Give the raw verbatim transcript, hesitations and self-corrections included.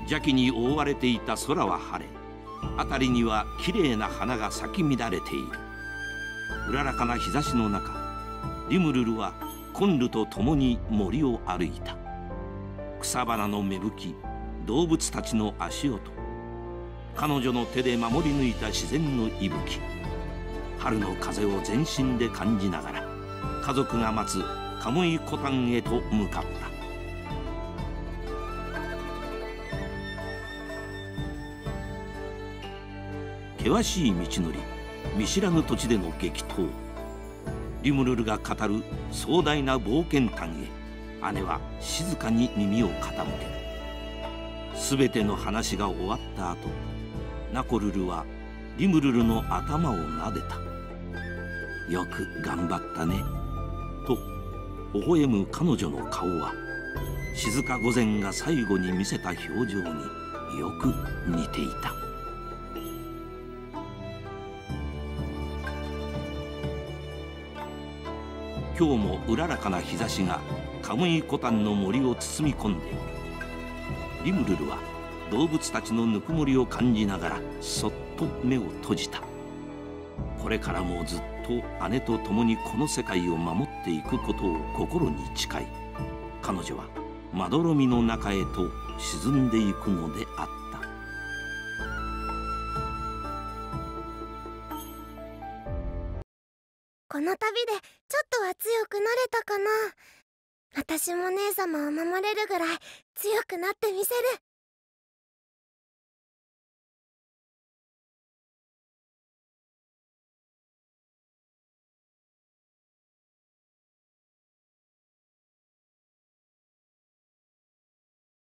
邪気に覆われていた空は晴れ、辺りにはきれいな花が咲き乱れている。うららかな日差しの中、リムルルはコンルと共に森を歩いた。草花の芽吹き、動物たちの足音、彼女の手で守り抜いた自然の息吹、春の風を全身で感じながら家族が待つカムイコタンへと向かった。険しい道のり、見知らぬ土地での激闘。リムルルが語る壮大な冒険譚へ姉は静かに耳を傾ける。全ての話が終わった後、ナコルルはリムルルの頭を撫でた。よく頑張ったねと微笑む彼女の顔は、静御前が最後に見せた表情によく似ていた。今日もうららかな日差しがカムイコタンの森を包み込んでいる。リムルルは動物たちのぬくもりを感じながらそっと目を閉じた。これからもずっと姉と共にこの世界を守っていくことを心に誓い、彼女はまどろみの中へと沈んでいくのであった。 この旅でちょっとは強くなれたかな。私も姉様を守れるぐらい強くなってみせる。